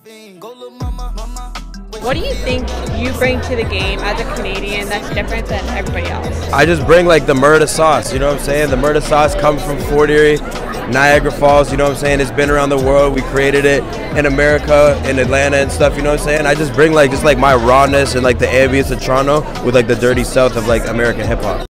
What do you think you bring to the game as a Canadian that's different than everybody else? I just bring like the MURDA sauce, you know what I'm saying? The MURDA sauce comes from Fort Erie, Niagara Falls, you know what I'm saying? It's been around the world. We created it in America, in Atlanta and stuff, you know what I'm saying? I just bring like my rawness and like the ambience of Toronto with like the dirty south of like American hip hop.